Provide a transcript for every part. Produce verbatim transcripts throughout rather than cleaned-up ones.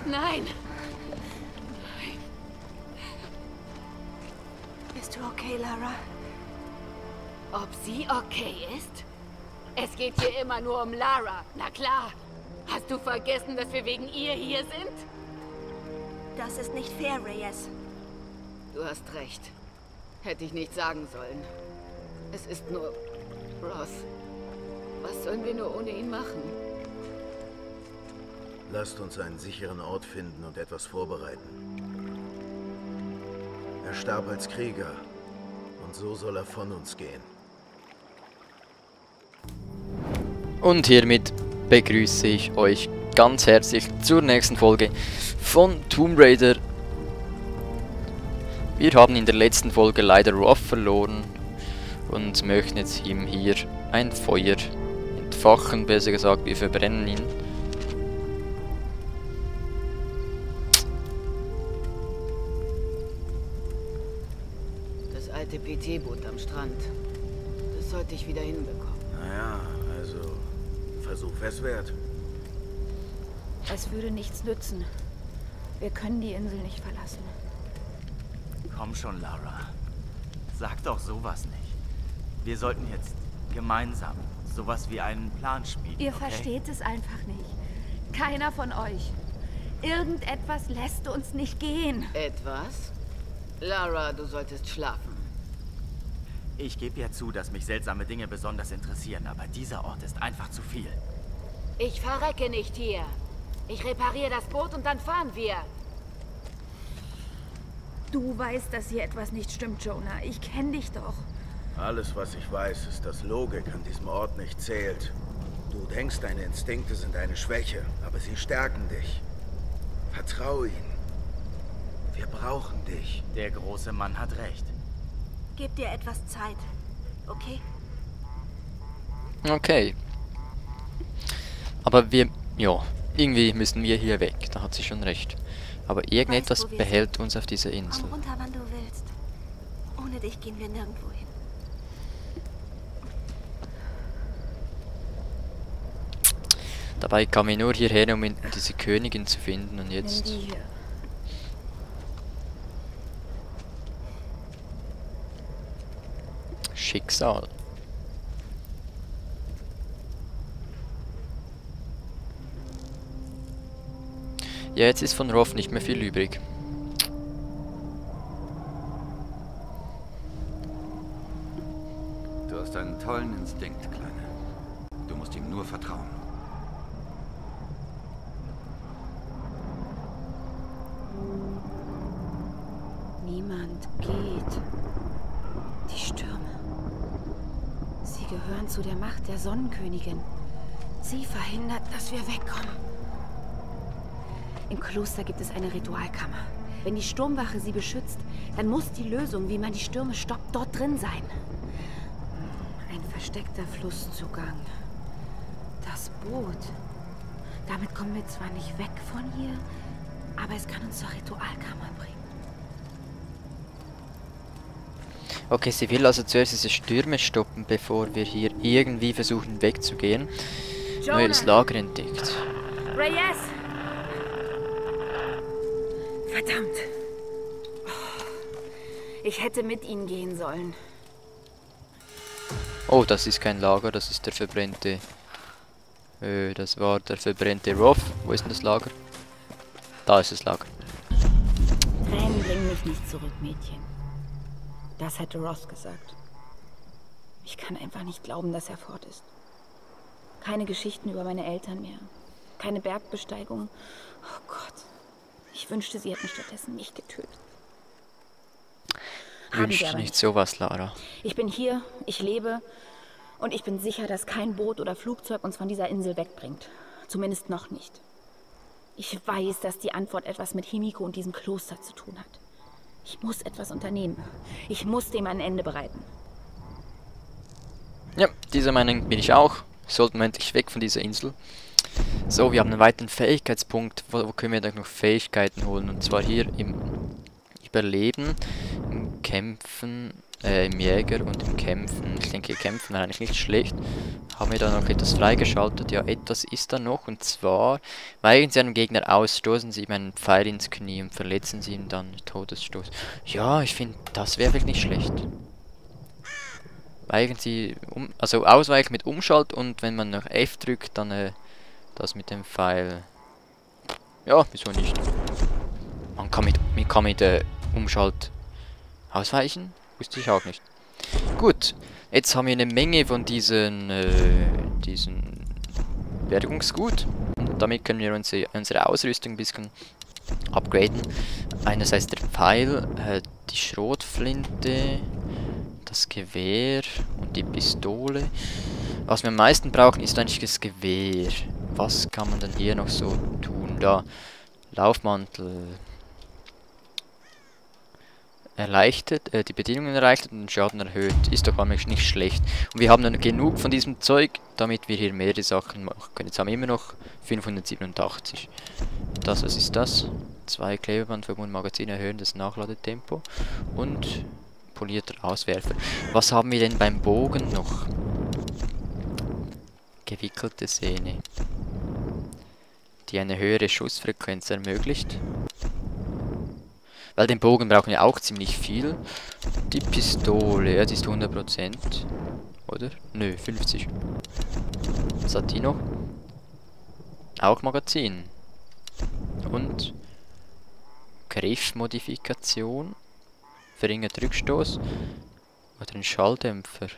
Nein. Bist du okay, Lara? Ob sie okay ist? Es geht hier immer nur um Lara, na klar. Hast du vergessen, dass wir wegen ihr hier sind? Das ist nicht fair, Reyes. Du hast recht. Hätte ich nicht sagen sollen. Es ist nur Ross. Was sollen wir nur ohne ihn machen? Lasst uns einen sicheren Ort finden und etwas vorbereiten. Er starb als Krieger und so soll er von uns gehen. Und hiermit begrüße ich euch ganz herzlich zur nächsten Folge von Tomb Raider. Wir haben in der letzten Folge leider Roth verloren und möchten jetzt ihm hier ein Feuer entfachen, besser gesagt, wir verbrennen ihn. Das alte P T-Boot am Strand. Das sollte ich wieder hinbekommen. Naja, also Versuch wär's wert. Es würde nichts nützen. Wir können die Insel nicht verlassen. Komm schon, Lara. Sag doch sowas nicht. Wir sollten jetzt gemeinsam sowas wie einen Plan schmieden. Ihr okay? versteht es einfach nicht. Keiner von euch. Irgendetwas lässt uns nicht gehen. Etwas? Lara, du solltest schlafen. Ich gebe ja zu, dass mich seltsame Dinge besonders interessieren, aber dieser Ort ist einfach zu viel. Ich verrecke nicht hier. Ich repariere das Boot und dann fahren wir. Du weißt, dass hier etwas nicht stimmt, Jonah. Ich kenne dich doch. Alles, was ich weiß, ist, dass Logik an diesem Ort nicht zählt. Du denkst, deine Instinkte sind eine Schwäche, aber sie stärken dich. Vertrau ihnen. Wir brauchen dich. Der große Mann hat recht. Gib dir etwas Zeit, okay? Okay. Aber wir, ja, irgendwie müssen wir hier weg, da hat sie schon recht. Aber irgendetwas Weißt, wo wir behält sind? uns auf dieser Insel. Komm runter, wann du willst. Ohne dich gehen wir nirgendwo hin. Dabei kam ich nur hierher, um diese Königin zu finden und Nimm jetzt... die hier. Schicksal. Ja, jetzt ist von Roth nicht mehr viel übrig. Du hast einen tollen Instinkt, Kleine. Du musst ihm nur vertrauen. Niemand geht. Die Stürme. Sie gehören zu der Macht der Sonnenkönigin. Sie verhindert, dass wir wegkommen. Im Kloster gibt es eine Ritualkammer. Wenn die Sturmwache sie beschützt, dann muss die Lösung, wie man die Stürme stoppt, dort drin sein. Ein versteckter Flusszugang. Das Boot. Damit kommen wir zwar nicht weg von hier, aber es kann uns zur Ritualkammer bringen. Okay, sie will also zuerst diese Stürme stoppen, bevor wir hier irgendwie versuchen wegzugehen. Neues Lager entdeckt. Reyes! Verdammt! Ich hätte mit ihnen gehen sollen. Oh, das ist kein Lager, das ist der verbrennte... Äh, das war der verbrennte Roth. Wo ist denn das Lager? Da ist das Lager. Tränen bringen mich nicht zurück, Mädchen. Das hätte Roth gesagt. Ich kann einfach nicht glauben, dass er fort ist. Keine Geschichten über meine Eltern mehr. Keine Bergbesteigung. Oh Gott. Ich wünschte, sie hätten stattdessen mich getötet. Wünscht nicht sowas, Lara. Ich bin hier, ich lebe und ich bin sicher, dass kein Boot oder Flugzeug uns von dieser Insel wegbringt. Zumindest noch nicht. Ich weiß, dass die Antwort etwas mit Himiko und diesem Kloster zu tun hat. Ich muss etwas unternehmen. Ich muss dem ein Ende bereiten. Ja, dieser Meinung bin ich auch. Sollten wir endlich weg von dieser Insel. So, wir haben einen weiteren Fähigkeitspunkt. Wo, wo können wir da noch Fähigkeiten holen? Und zwar hier im Überleben, im Kämpfen, äh, im Jäger und im Kämpfen. Ich denke, Kämpfen wäre eigentlich nicht schlecht. Haben wir da noch etwas freigeschaltet? Ja, etwas ist da noch. Und zwar, weichen Sie einem Gegner aus, stoßen Sie ihm einen Pfeil ins Knie und verletzen Sie ihn dann. Todesstoß. Ja, ich finde, das wäre vielleicht nicht schlecht. Weichen Sie, um, also ausweichen mit Umschalt und wenn man noch F drückt, dann äh, das mit dem Pfeil. Ja, wieso nicht? Man kann mit, man kann mit äh, Umschalt ausweichen? Wusste ich auch nicht. Gut, jetzt haben wir eine Menge von diesen, äh, diesen Bergungsgut. Und damit können wir unsere, unsere Ausrüstung ein bisschen upgraden. Einerseits der Pfeil, äh, die Schrotflinte, das Gewehr und die Pistole. Was wir am meisten brauchen, ist eigentlich das Gewehr. Was kann man denn hier noch so tun? Da, Laufmantel. Erleichtert, äh, die Bedingungen erleichtert und den Schaden erhöht. Ist doch eigentlich nicht schlecht. Und wir haben dann genug von diesem Zeug, damit wir hier mehrere Sachen machen können. Jetzt haben wir immer noch fünfhundertsiebenundachtzig. Das, was ist das? Zwei Klebeband verbunden, Magazin erhöhen das Nachladetempo. Und polierter Auswerfer. Was haben wir denn beim Bogen noch? Gewickelte Sehne, die eine höhere Schussfrequenz ermöglicht. Weil den Bogen brauchen wir auch ziemlich viel. Die Pistole, ja, die ist hundert Prozent. Oder? Nö, fünfzig. Was hat die noch? Auch Magazin. Und Griffmodifikation. Verringert Rückstoß. Oder ein Schalldämpfer.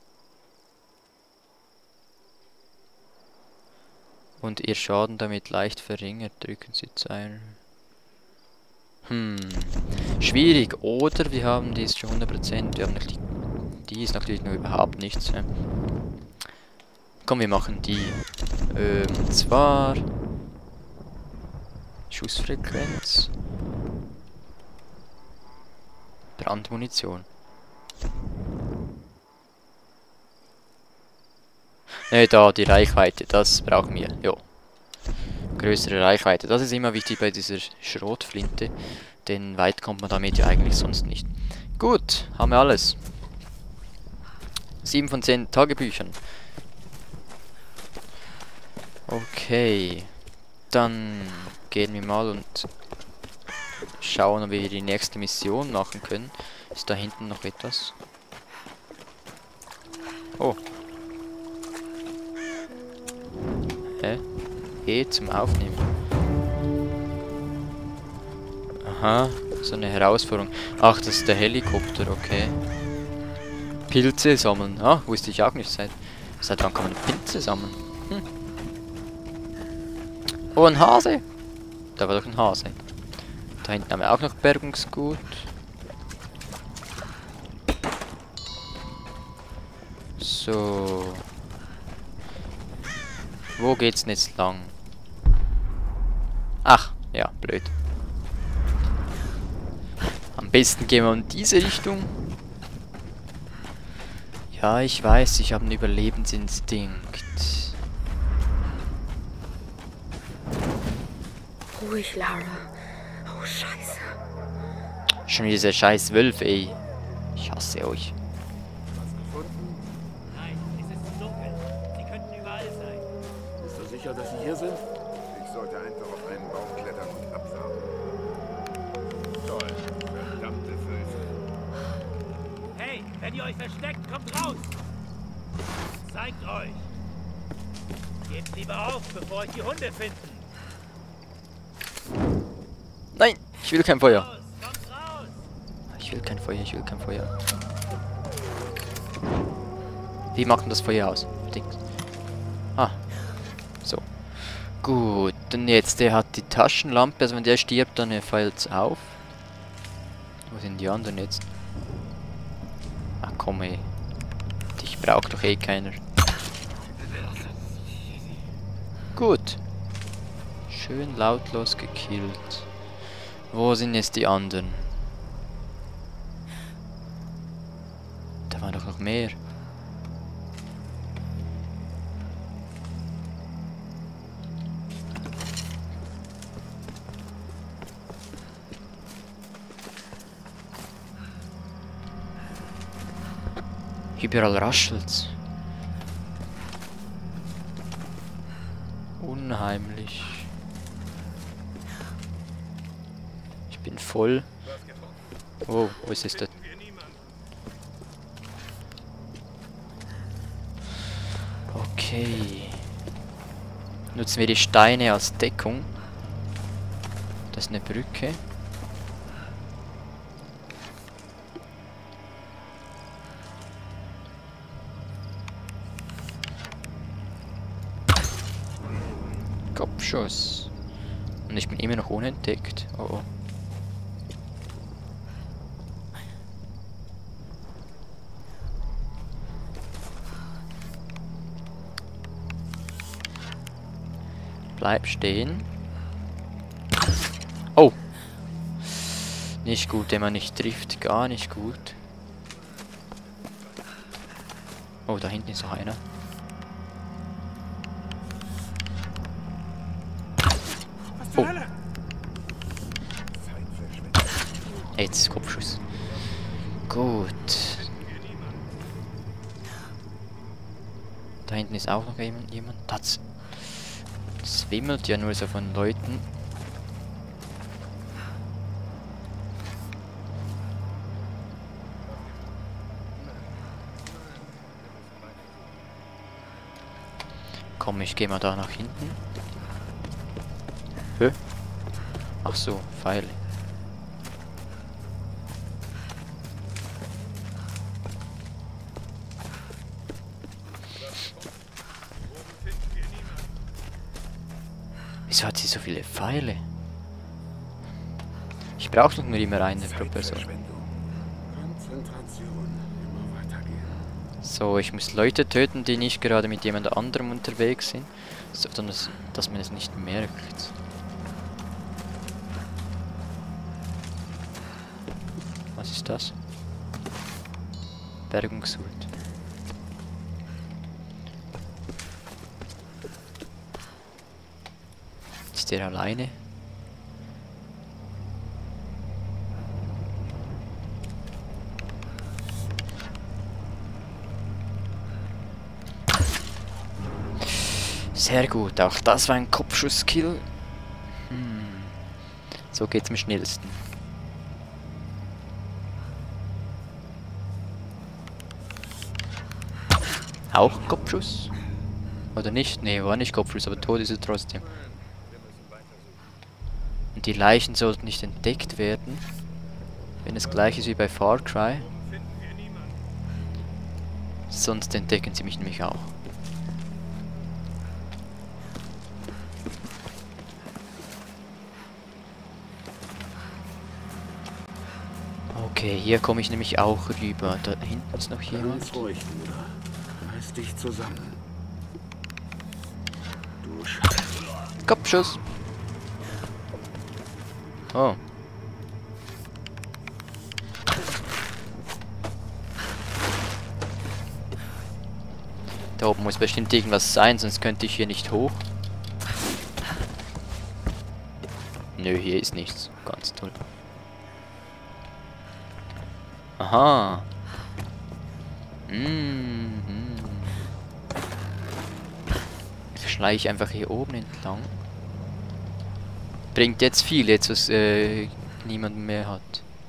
Und ihr Schaden damit leicht verringert. Drücken Sie zwei. Hm, schwierig, oder wir haben die ist schon hundert Prozent, wir haben noch die, die ist natürlich noch überhaupt nichts. Ja. Komm, wir machen die, ähm, und zwar Schussfrequenz, Brandmunition. Ne, da die Reichweite, das brauchen wir, jo. Größere Reichweite. Das ist immer wichtig bei dieser Schrotflinte, denn weit kommt man damit ja eigentlich sonst nicht. Gut, haben wir alles. sieben von zehn Tagebüchern. Okay, dann gehen wir mal und schauen, ob wir die nächste Mission machen können. Ist da hinten noch etwas? Oh. Hä? E zum Aufnehmen. Aha, so eine Herausforderung. Ach, das ist der Helikopter, okay. Pilze sammeln. Ah, wusste ich auch nicht. Seit, seit wann kann man Pilze sammeln? Hm. Oh, ein Hase. Da war doch ein Hase. Da hinten haben wir auch noch Bergungsgut. So. Wo geht's denn jetzt lang? Ach, ja, blöd. Am besten gehen wir in diese Richtung. Ja, ich weiß, ich habe einen Überlebensinstinkt. Ruhig, Lara. Oh, Scheiße. Schon wieder dieser scheiß Wölf, ey. Ich hasse euch. Nein, es ist dunkel. Sie könnten überall sein. Bist du sicher, dass sie hier sind? Ich sollte einfach auf einen Baum klettern und abwarten. Toll, verdammte Vögel. Hey, wenn ihr euch versteckt, kommt raus! Zeigt euch! Gebt lieber auf, bevor euch die Hunde finden! Nein, ich will kein Feuer. Raus, kommt raus! Ich will kein Feuer, ich will kein Feuer. Wie macht denn das Feuer aus? Dings. Ah, so. Gut, und jetzt, der hat die Taschenlampe, also wenn der stirbt, dann fällt's auf. Wo sind die anderen jetzt? Ach komm ey. Dich braucht doch eh keiner. Gut. Schön lautlos gekillt. Wo sind jetzt die anderen? Da waren doch noch mehr. Überall raschelt's. Unheimlich. Ich bin voll. Oh, was ist das? Okay. Nutzen wir die Steine als Deckung. Das ist eine Brücke. Kopfschuss. Und ich bin immer noch unentdeckt. Oh oh. Bleib stehen. Oh. Nicht gut, wenn man nicht trifft. Gar nicht gut. Oh, da hinten ist noch einer. Oh. Jetzt Kopfschuss. Gut. Da hinten ist auch noch jemand. jemand. Das wimmelt ja nur so von Leuten. Komm, ich gehe mal da nach hinten. Hä? Ach so, Pfeile. Wieso hat sie so viele Pfeile? Ich brauche doch nur immer eine pro Person. So, ich muss Leute töten, die nicht gerade mit jemand anderem unterwegs sind, sondern dass, dass man es nicht merkt. Was ist das? Bergungshut. Ist der alleine? Sehr gut, auch das war ein Kopfschuss-Kill. Hm. So geht's am schnellsten. Auch Kopfschuss? Oder nicht? Nee, war nicht Kopfschuss, aber tot ist er trotzdem. Und die Leichen sollten nicht entdeckt werden. Wenn es gleich ist wie bei Far Cry. Sonst entdecken sie mich nämlich auch. Okay, hier komme ich nämlich auch rüber. Da hinten ist noch jemand. Ganz ruhig, Bruder. Reiß dich zusammen. Du Scheiße. Kopfschuss. Oh. Da oben muss bestimmt irgendwas sein, sonst könnte ich hier nicht hoch. Nö, hier ist nichts. Ganz toll. Aha. Mhm. Jetzt schleiche ich einfach hier oben entlang. Bringt jetzt viel, jetzt was äh, niemand mehr hat.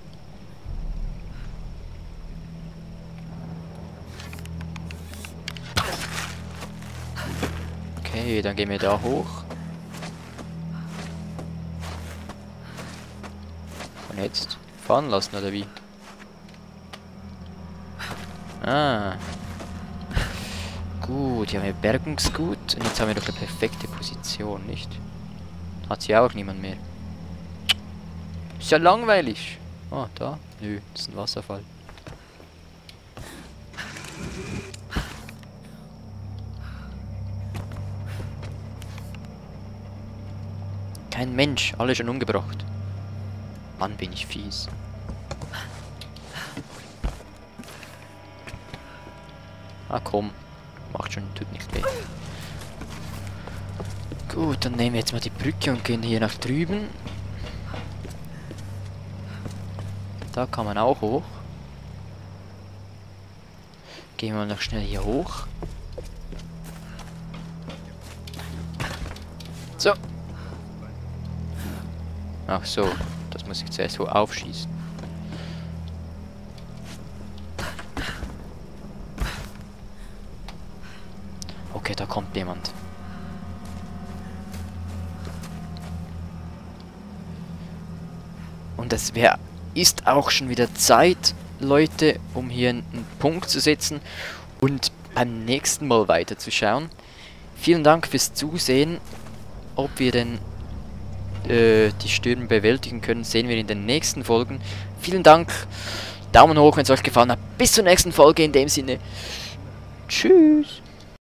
Okay, dann gehen wir da hoch. Und jetzt fahren lassen, oder wie? Ah. Gut, hier haben wir Bergungsgut. Und jetzt haben wir doch eine perfekte Position, nicht? Hat sie auch niemand mehr. Ist ja langweilig. Ah, da? Nö, das ist ein Wasserfall. Kein Mensch, alle schon umgebracht. Mann, bin ich fies. Ah komm, macht schon, tut nicht weh. Gut, dann nehmen wir jetzt mal die Brücke und gehen hier nach drüben. Da kann man auch hoch. Gehen wir noch schnell hier hoch. So. Ach so, das muss ich zuerst so aufschießen. Okay, da kommt jemand. Und es wäre, ist auch schon wieder Zeit, Leute, um hier einen Punkt zu setzen und beim nächsten Mal weiterzuschauen. Vielen Dank fürs Zusehen. Ob wir denn äh, die Stürme bewältigen können, sehen wir in den nächsten Folgen. Vielen Dank. Daumen hoch, wenn es euch gefallen hat. Bis zur nächsten Folge. In dem Sinne. Tschüss.